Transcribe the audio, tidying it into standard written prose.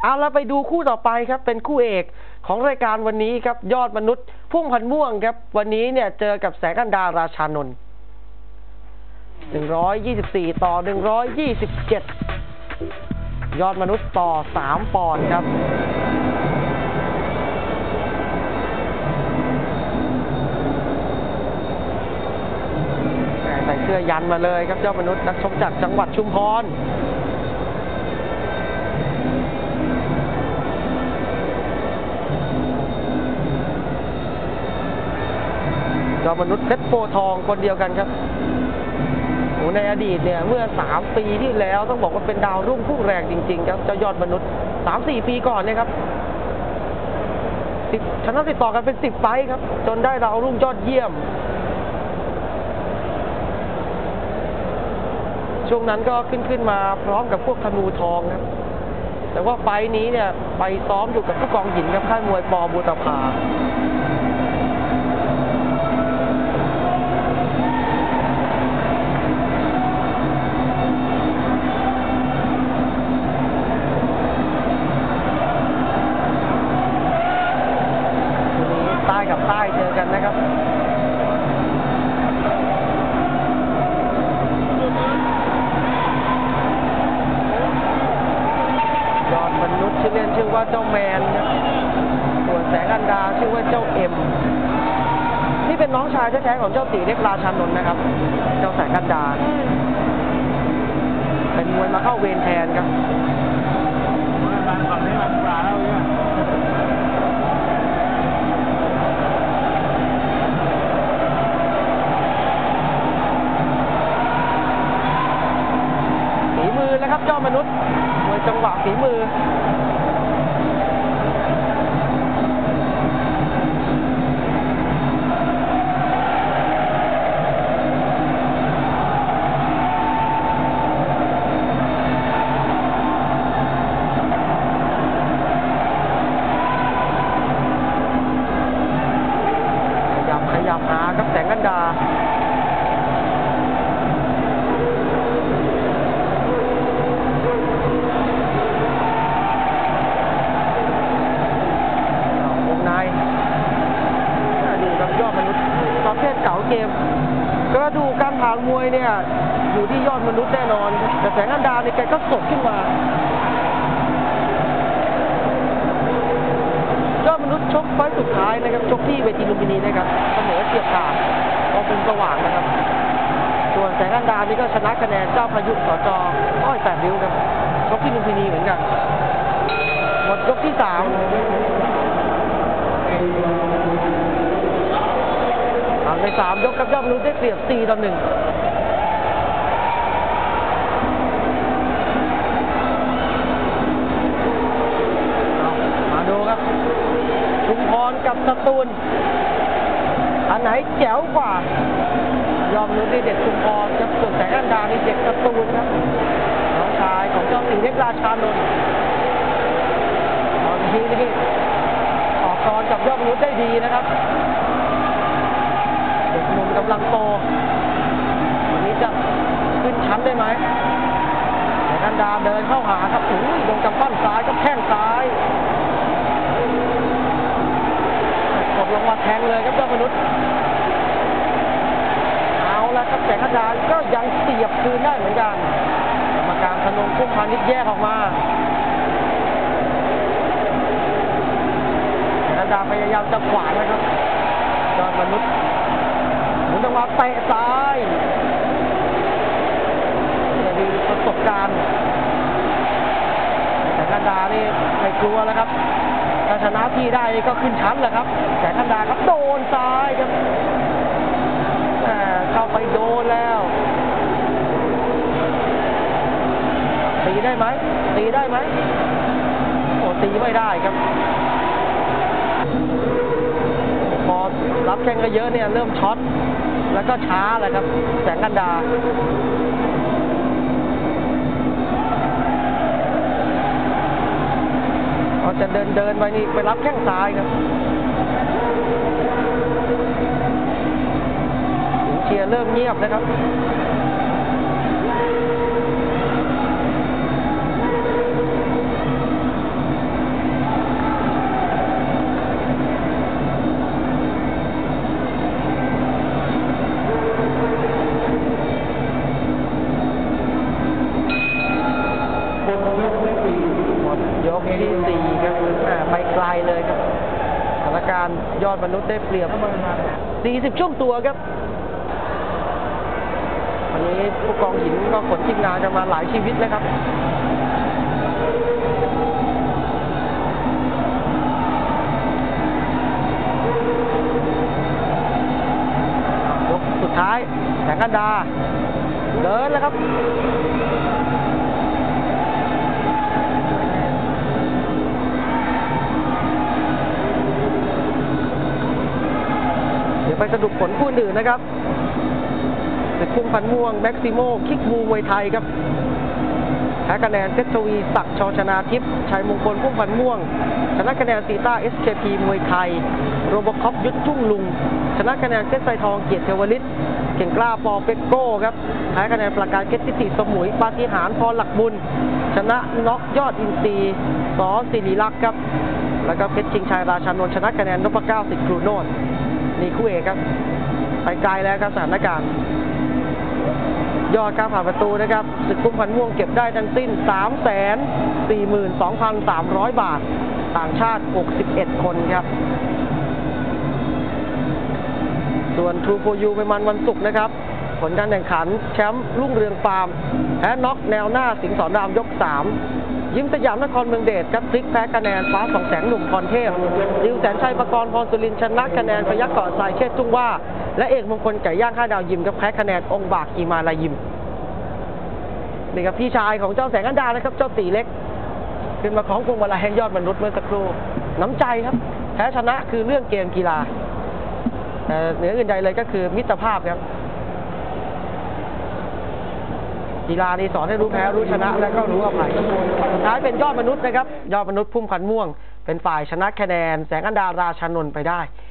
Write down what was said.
เอาละไปดูคู่ต่อไปครับเป็นคู่เอกของรายการวันนี้ครับยอดมนุษย์พุ่งพันม่วงครับวันนี้เนี่ยเจอกับแสงอันดาราชานนท์124ต่อ127ยอดมนุษย์ต่อ3ปอนด์ครับใส่เสื้อยันมาเลยครับยอดมนุษย์นักชกจากจังหวัดชุมพรยอดมนุษย์เพชรโพธิ์ทองคนเดียวกันครับโอ้ในอดีตเนี่ยเมื่อ3ปีที่แล้วต้องบอกว่าเป็นดาวรุ่งพุ่งแรงจริงๆครับเจ้ายอดมนุษย์ 3-4 ปีก่อนเนี่ยครับชนะติดต่อกันเป็น10ไฟท์ครับจนได้ดาวรุ่งยอดเยี่ยมช่วงนั้นก็ขึ้นมาพร้อมกับพวกธนูทองครับแต่ว่าไฟท์นี้เนี่ยไปซ้อมอยู่กับผู้กองหินครับค่ายมวยป.บูตภากับใต้เจอกันนะครับยอดมนุษย์ชื่อเล่นชื่อว่าเจ้าแมนครับส่วนแสงอันดาชื่อว่าเจ้าเอ็มนี่เป็นน้องชายแท้ๆของเจ้าตีเล็กราชานนท์นะครับเจ้าแสงอันดาเป็นมวยมาเข้าเวรแทนครับนะครับยอดมนุษย์มวยจังหวะฝีมือขยับหาครับแสงอันดายอดมนุษย์ประเภทเก่าเกมกระดูกการผ่านมวยเนี่ยอยู่ที่ยอดมนุษย์แน่นอนแต่แสงอันดาเนี่ยแกก็สดขึ้นมายอดมนุษย์ชกไฟสุดท้ายนะครับชกที่เวทีลุมพินีนะครับเสมอเฉียบขาดก็เป็นสว่างนะครับส่วนแสงอันดานี่ก็ชนะคะแนนเจ้าพายุสจ.อ้อย8 ริ้วครับชกที่ลุมพินีเหมือนกันหมดยกที่3ใน3ยกกับยอดมนุษย์ได้เปรียบ4-1มาดูครับชุมพรกับสตูลอันไหนแจ๋วกว่ายอดมนุษย์ได้เด็ดชุมพรครับส่วนแสงอันดานี่เด็ดสตูลครับน้องชายของเจ้าสิงห์เล็กราชานนท์ตอนนี้นี่ออกกรกับยอดมนุษย์ได้ดีนะครับหนุ่มกำลังโตวันนี้จะขึ้นชั้นได้ไหมแสงอันดาเดินเข้าหาครับโดนกำปั้นซ้ายก็แข้งซ้ายกดลงมาแทงเลยครับยอดมนุษย์เอาละครับแสงอันดาก็ยังเสียบคืนได้เหมือนกันกรรมการธนงพุ่มพานิชแยกออกมาแสงอันดาพยายามจะขวางนะครับยอดมนุษย์จังหวะเตะซ้ายเนี่ยดูประสบการณ์แสงอันดานี่ไม่กลัวแล้วครับถ้าชนะที่ได้ก็ขึ้นชั้นแหละครับแสงอันดาครับโดนซ้ายครับเข้าไปโดนแล้วตีได้ไหมตีได้ไหมโอ้ตีไม่ได้ครับพอรับแข้งก็เยอะเนี่ยเริ่มช็อตแล้วก็ช้าแหละครับแสงอันดาเขาจะเดินไปนี่ไปรับแข้งซ้ายครับเชียร์เริ่มเงียบนะครับ แยกที่4ครับไปไกลเลยครับสถานการณ์ยอดมนุษย์ได้เปรียบ40 ช่วงตัวครับวันนี้ผู้กองหินก็ขนทีมงานกันมาหลายชีวิตแล้วครับยกสุดท้ายแสงกันดาเดินแล้วครับไปสรุปผลคู่อื่นนะครับศึกพุ่มพันม่วงแม็กซิโมคิกบูมวยไทยครับแพ้คะแนนเพชรทวีศักดิ์ชชนาทิพย์ชัยมงคลพุ่มพันม่วงชนะคะแนนซีต้า SKP มวยไทยโรบคอปยุทธทุ่งลุงชนะคะแนนเพชรไซทองเกียรติเทวฤทธิ์เก่งกล้าปอเป็กโก้ครับแพ้คะแนนประกาศเพชรทิติสมุยปาฏิหาริย์พรหลักบุญชนะน็อกยอดอินทรีย์สอศิริลักษณ์ครับแล้วก็เพชรชิงชัยราชานนท์ชนะคะแนนนพเก้าสิทธิ์ครูโนนนี่คู่เอกครับไปไกลแล้วครับสถานการณ์ยอดการผ่านประตูนะครับศึกพุ่มพันม่วงเก็บได้ทั้งสิ้น 342,300 บาทต่างชาติ61คนครับส่วน True for You ไปมันวันศุกร์นะครับผลการแข่งขันแชมป์รุ่งเรืองฟาร์มแพ้น็อกแนวหน้าสิงห์สอนรามยก3ยิ้มสยามนครเมืองเดชครับพลิกแพ้คะแนนฟ้าสองแสงหนุ่มพรเทพดิวแสนชัยประกรณ์พรสุรินทร์ชนะคะแนนพยัคฆ์เกาะทรายเชษฐ์ทุ่งว่าและเอกมงคลไก่ย่าง5 ดาวยิมกับแพ้คะแนนองค์บากอีมาลายิมนี่ครับพี่ชายของเจ้าแสงอันดานะครับเจ้าตีเล็กขึ้นมาของพวงมาลัยแห่งยอดมนุษย์เมื่อสักครู่น้ำใจครับแพ้ชนะคือเรื่องเกมกีฬาแต่เหนืออื่นใดเลยก็คือมิตรภาพครับกีฬานี่สอนให้รู้แพ้รู้ชนะและก็รู้อภัยสุดท้ายเป็นยอดมนุษย์นะครับยอดมนุษย์พุ่มพันม่วงเป็นฝ่ายชนะคะแนนแสงอันดาราชานนท์ไปได้